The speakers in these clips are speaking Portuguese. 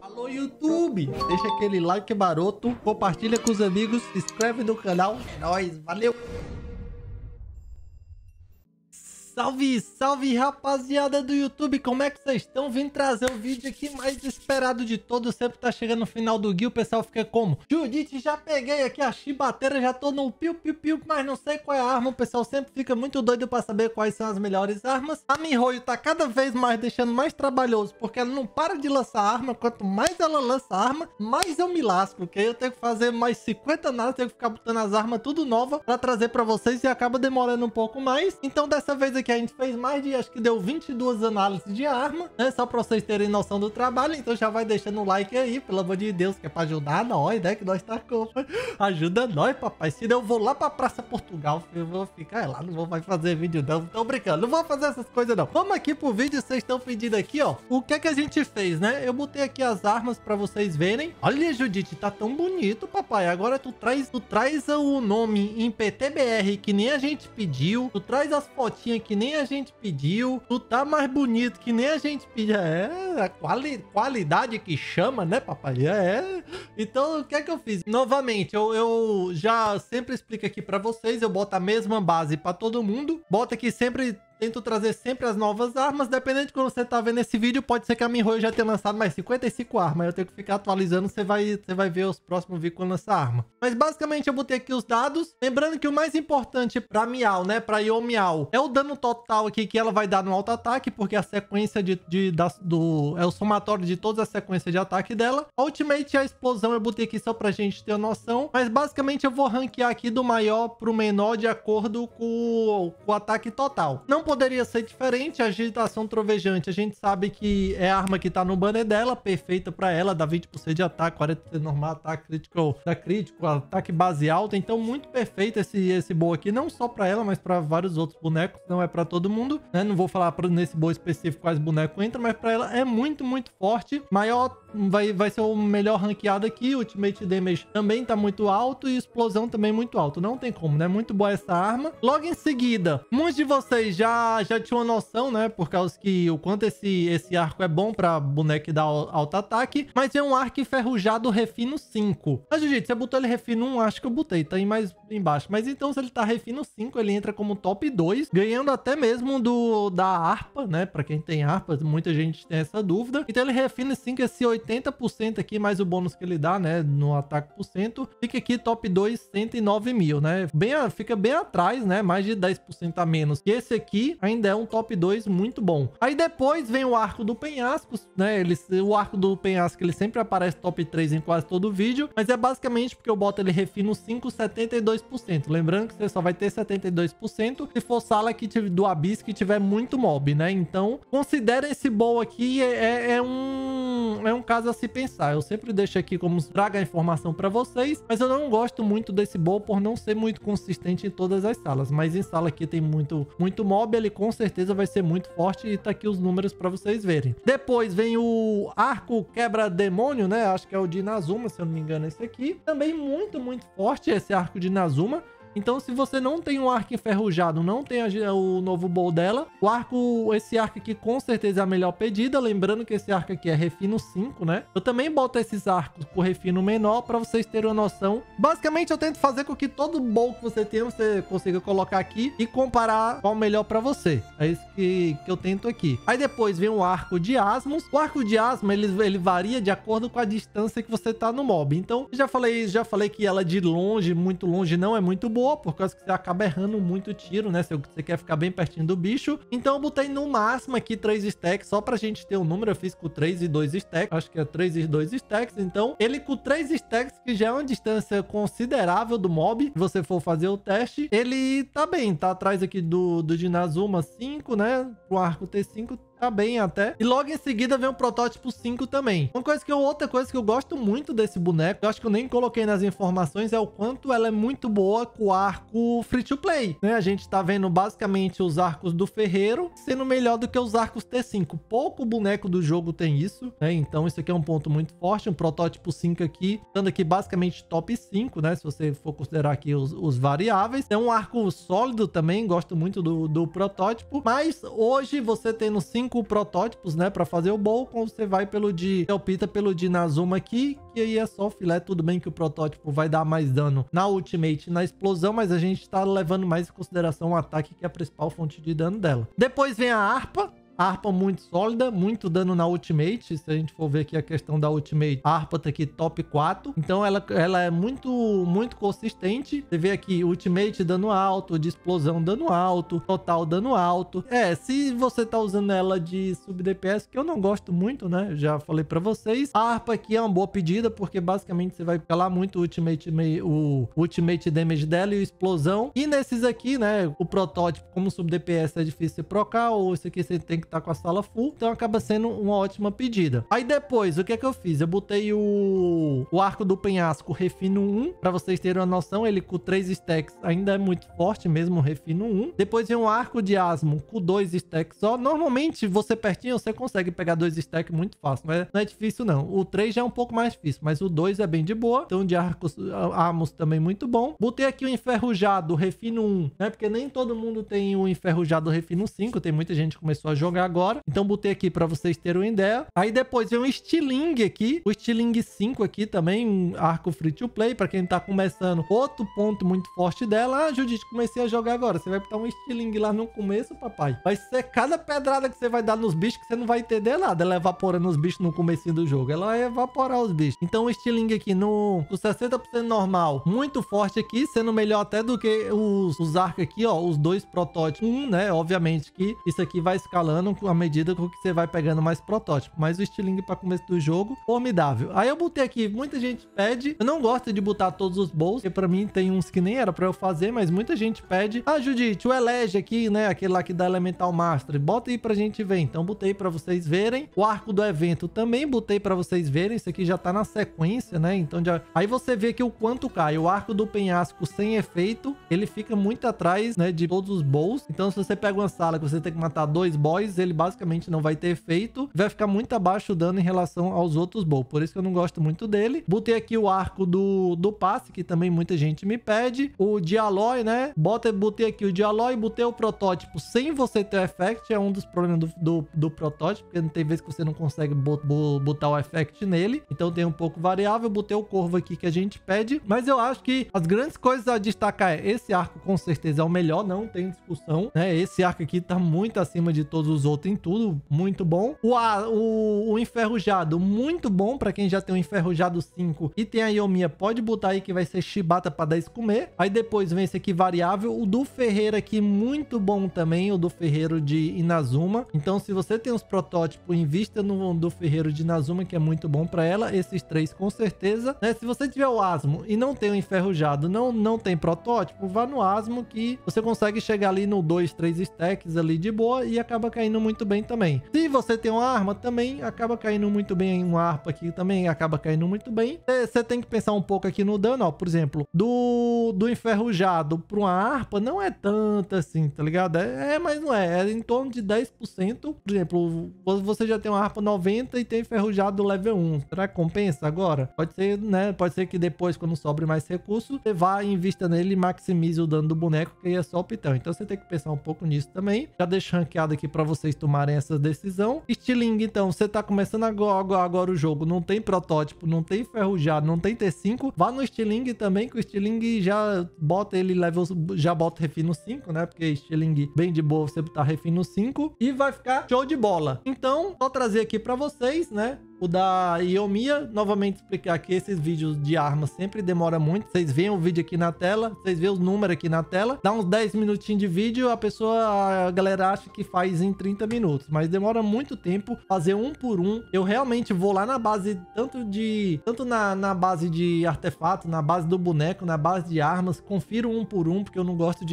Alô, YouTube! Deixa aquele like maroto, compartilha com os amigos, se inscreve no canal. É nóis, valeu! Salve, salve, rapaziada do YouTube, como é que vocês estão? Vim trazer o vídeo aqui mais esperado de todos. Sempre tá chegando no final do guia, o pessoal fica como? Judite, já peguei aqui a chibateira, já tô no piu-piu-piu, mas não sei qual é a arma. O pessoal sempre fica muito doido pra saber quais são as melhores armas. A miHoYo tá cada vez mais deixando mais trabalhoso, porque ela não para de lançar arma. Quanto mais ela lança arma, mais eu me lasco, porque eu tenho que fazer mais 50 análises, tenho que ficar botando as armas tudo nova pra trazer pra vocês e acaba demorando um pouco mais. Então dessa vez aqui a gente fez mais de, acho que deu 22 análises de arma, né? Só pra vocês terem noção do trabalho. Então já vai deixando o like aí, pelo amor de Deus, que é pra ajudar nós, né? Que nós tá com. Ajuda nós, papai. Se eu vou lá pra Praça Portugal, eu vou ficar lá, não vou mais fazer vídeo não. Tô brincando, não vou fazer essas coisas não. Vamos aqui pro vídeo, vocês estão pedindo aqui, ó. O que é que a gente fez, né? Eu botei aqui as armas pra vocês verem. Olha, Judite, tá tão bonito, papai. Agora tu traz o nome em PTBR que nem a gente pediu. Tu traz as fotinhas que nem a gente pediu. Tu tá mais bonito que nem a gente pediu. É, a qualidade que chama, né, papai? É. Então, o que é que eu fiz? Novamente, eu já sempre explico aqui pra vocês. Eu boto a mesma base pra todo mundo. Boto aqui sempre... Tento trazer sempre as novas armas. Dependendo de quando você tá vendo esse vídeo, pode ser que a miHoYo já tenha lançado mais 55 armas. Eu tenho que ficar atualizando, você vai ver os próximos vídeos quando lançar arma. Mas basicamente eu botei aqui os dados. Lembrando que o mais importante pra Miau, né, pra Yomiao, é o dano total aqui que ela vai dar no auto-ataque, porque a sequência é o somatório de todas as sequências de ataque dela. A Ultimate e a explosão eu botei aqui só pra gente ter uma noção. Mas basicamente eu vou ranquear aqui do maior pro menor de acordo com o ataque total. Não poderia ser diferente. A agitação trovejante, a gente sabe que é a arma que tá no banner dela, perfeita pra ela, dá 20% de ataque, 40% normal, ataque crítico, dá crítico, ataque base alta. Então muito perfeito esse bow aqui, não só pra ela, mas pra vários outros bonecos, não é pra todo mundo, né? Não vou falar nesse bow específico quais bonecos entram, mas pra ela é muito, muito forte. Maior vai ser o melhor ranqueado aqui. Ultimate Damage também tá muito alto e explosão também muito alto, não tem como, né? Muito boa essa arma. Logo em seguida, muitos de vocês já tinha uma noção, né? Por causa que o quanto esse arco é bom pra boneco que dá alto ataque. Mas é um arco enferrujado refino 5. Mas, gente, você botou ele refino 1? Acho que eu botei, tá aí mais embaixo. Mas então, se ele tá refino 5, ele entra como top 2, ganhando até mesmo da harpa, né? Pra quem tem harpa, muita gente tem essa dúvida. Então, ele refino 5, esse 80% aqui, mais o bônus que ele dá, né? No ataque por cento. Fica aqui top 2, 109 mil, né? Fica bem atrás, né? Mais de 10% a menos. E esse aqui ainda é um top 2 muito bom. Aí depois vem o arco do penhasco, né? O arco do penhasco, ele sempre aparece top 3 em quase todo o vídeo, mas é basicamente porque eu boto ele refino 5, 72%. Lembrando que você só vai ter 72% se for sala do Abyss que tiver muito mob, né? Então, considera esse bow aqui é um caso a se pensar. Eu sempre deixo aqui como traga a informação para vocês, mas eu não gosto muito desse bow por não ser muito consistente em todas as salas, mas em sala aqui tem muito mob, ele com certeza vai ser muito forte e tá aqui os números para vocês verem. Depois vem o arco quebra-demônio, né? Acho que é o de Inazuma, se eu não me engano, esse aqui. Também muito forte esse arco de Inazuma. Então, se você não tem um arco enferrujado, não tem o novo bow dela, esse arco aqui com certeza é a melhor pedida. Lembrando que esse arco aqui é refino 5, né? Eu também boto esses arcos com refino menor para vocês terem uma noção. Basicamente, eu tento fazer com que todo bow que você tem, você consiga colocar aqui e comparar qual é o melhor para você. É isso que eu tento aqui. Aí depois vem o arco de Asmos. O arco de Asmos, ele varia de acordo com a distância que você tá no mob. Então, já falei que ela de longe, muito longe, não é muito boa, por causa que você acaba errando muito tiro, né? Se você quer ficar bem pertinho do bicho. Então eu botei no máximo aqui 3 stacks, só pra gente ter o número. Eu fiz com 3 e 2 stacks, acho que é 3 e 2 stacks. Então ele com 3 stacks, que já é uma distância considerável do mob, se você for fazer o teste, ele tá bem, tá atrás aqui do de Inazuma 5, né? O arco T5 tá bem até. E logo em seguida vem o protótipo 5 também. Outra coisa que eu gosto muito desse boneco, eu acho que eu nem coloquei nas informações, é o quanto ela é muito boa com o arco free to play, né? A gente tá vendo basicamente os arcos do ferreiro sendo melhor do que os arcos T5. Pouco boneco do jogo tem isso, né? Então isso aqui é um ponto muito forte. Um protótipo 5 aqui, dando aqui basicamente top 5, né? Se você for considerar aqui os variáveis. É um arco sólido também, gosto muito do protótipo. Mas hoje você tendo 5 5 protótipos, né, pra fazer o bowl. Quando você vai pelo de... Você opta pelo de Inazuma aqui, que aí é só filé. Tudo bem que o protótipo vai dar mais dano na ultimate e na explosão, mas a gente tá levando mais em consideração o ataque, que é a principal fonte de dano dela. Depois vem a harpa. A harpa muito sólida, muito dano na ultimate. Se a gente for ver aqui a questão da ultimate, a harpa tá aqui top 4. Então ela é muito consistente. Você vê aqui ultimate dano alto, de explosão dano alto, total dano alto. Se você tá usando ela de sub DPS, que eu não gosto muito, né? Eu já falei pra vocês. A harpa aqui é uma boa pedida, porque basicamente você vai calar muito o ultimate damage dela e a explosão. E nesses aqui, né? O protótipo, como sub DPS é difícil você procar, ou esse aqui você tem que tá com a sala full, então acaba sendo uma ótima pedida. Aí depois, o que é que eu fiz? Eu botei o arco do penhasco refino 1, pra vocês terem uma noção, ele com 3 stacks ainda é muito forte mesmo, refino 1. Depois vem um arco de asmo com 2 stacks só. Normalmente, você pertinho, você consegue pegar 2 stacks muito fácil, mas não é difícil não. O 3 já é um pouco mais difícil, mas o 2 é bem de boa. Então, de arcos amos também muito bom. Botei aqui o enferrujado refino 1, né? Porque nem todo mundo tem o enferrujado refino 5, tem muita gente que começou a jogar agora, então botei aqui pra vocês terem uma ideia. Aí depois vem um estilingue aqui, o estilingue 5 aqui também, um arco free to play, pra quem tá começando, outro ponto muito forte dela. Ah, Judite, comecei a jogar agora, você vai botar um estilingue lá no começo, papai, vai ser cada pedrada que você vai dar nos bichos que você não vai entender nada, ela evaporando os bichos no comecinho do jogo, ela vai evaporar os bichos. Então o estilingue aqui no 60% normal, muito forte aqui, sendo melhor até do que os arcos aqui, ó, os 2 protótipos, né, obviamente que isso aqui vai escalando à medida que você vai pegando mais protótipo, mas o estilingue para começo do jogo, formidável. Aí eu botei aqui, muita gente pede, eu não gosto de botar todos os bowls, porque para mim tem uns que nem era para eu fazer, mas muita gente pede, ah, Judite, o Elege aqui, né, aquele lá que dá Elemental Mastery, bota aí pra gente ver. Então botei para vocês verem. O arco do evento também botei para vocês verem, isso aqui já tá na sequência, né, então já... Aí você vê que o quanto cai, o arco do penhasco sem efeito, ele fica muito atrás, né, de todos os bowls. Então se você pega uma sala que você tem que matar 2 boys, ele basicamente não vai ter efeito, vai ficar muito abaixo o dano em relação aos outros bowls, por isso que eu não gosto muito dele. Botei aqui o arco do passe, que também muita gente me pede, o Dialloy, né, botei aqui o Dialloy, botei o protótipo sem você ter o effect, é um dos problemas do protótipo, porque tem vezes que você não consegue botar o effect nele, então tem um pouco variável. Botei o corvo aqui que a gente pede, mas eu acho que as grandes coisas a destacar é esse arco, com certeza é o melhor, não tem discussão, né, esse arco aqui tá muito acima de todos os outros em tudo, muito bom. O enferrujado, muito bom pra quem já tem o enferrujado 5 e tem a Yomiya, pode botar aí que vai ser chibata pra 10 comer. Aí depois vem esse aqui variável, o do Ferreiro aqui, muito bom também, o do Ferreiro de Inazuma. Então se você tem os protótipos, invista no do Ferreiro de Inazuma, que é muito bom pra ela, esses 3 com certeza, né? Se você tiver o asmo e não tem o enferrujado, não tem protótipo, vá no asmo que você consegue chegar ali no 2, 3 stacks ali de boa e acaba caindo muito bem também. Se você tem uma arma, também acaba caindo muito bem. Uma harpa aqui também acaba caindo muito bem. Você tem que pensar um pouco aqui no dano, ó. Por exemplo, do enferrujado para uma harpa não é tanto assim, tá ligado? Mas não é. É em torno de 10%. Por exemplo, você já tem uma harpa 90 e tem enferrujado level 1. Será que compensa agora? Pode ser, né? Pode ser que depois, quando sobre mais recursos, você vá e invista nele e maximize o dano do boneco, que aí é só o pitão. Então você tem que pensar um pouco nisso também. Já deixo ranqueado aqui para vocês tomarem essa decisão. Estilingue, então, você tá começando agora o jogo, não tem protótipo, não tem enferrujado, não tem T5, vá no estilingue também, que o estilingue já bota ele level, já bota refino 5, né? Porque estilingue bem de boa você botar refino 5 e vai ficar show de bola. Então, vou trazer aqui para vocês, né, o da Yomiya, novamente explicar que esses vídeos de armas sempre demora muito. Vocês veem o vídeo aqui na tela, vocês veem os números aqui na tela, dá uns 10 minutinhos de vídeo, a galera acha que faz em 30 minutos, mas demora muito tempo fazer um por um. Eu realmente vou lá na base, tanto na base de artefato, na base do boneco, na base de armas, confiro um por um, porque eu não gosto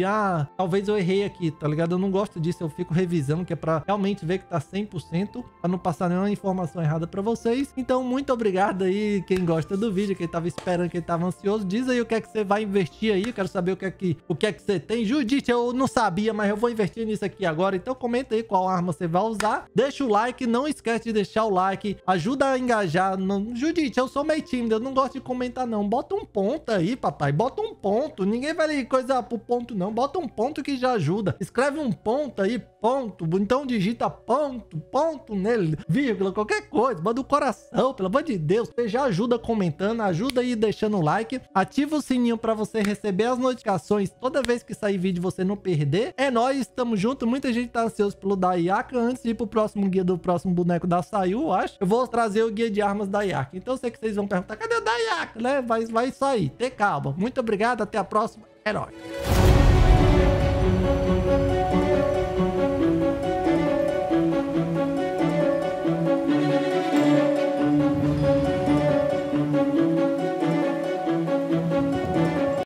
talvez eu errei aqui, tá ligado? Eu não gosto disso, eu fico revisando, que é pra realmente ver que tá 100%, pra não passar nenhuma informação errada pra vocês. Então, muito obrigado aí, quem gosta do vídeo, quem tava esperando, quem tava ansioso, diz aí o que é que você vai investir aí, eu quero saber o que é que você tem. Judite, eu não sabia, mas eu vou investir nisso aqui agora, então comenta aí qual arma você vai usar, deixa o like, não esquece de deixar o like, ajuda a engajar. Judite, eu sou meio tímido, eu não gosto de comentar não, bota um ponto aí, papai, bota um ponto, ninguém vai ler coisa pro ponto não, bota um ponto que já ajuda, escreve um ponto aí, ponto. Então digita ponto nele, vírgula, qualquer coisa. Manda um coração, pelo amor de Deus. Você já ajuda comentando, ajuda aí deixando o like. Ativa o sininho pra você receber as notificações toda vez que sair vídeo, você não perder. É nóis, estamos juntos. Muita gente tá ansioso pelo da Yaka. Antes de ir pro próximo guia do próximo boneco da Sayu, eu acho, eu vou trazer o guia de armas da Yaka. Então eu sei que vocês vão perguntar, cadê o da Yaka, né? Vai sair, ter calma. Muito obrigado, até a próxima. É nóis.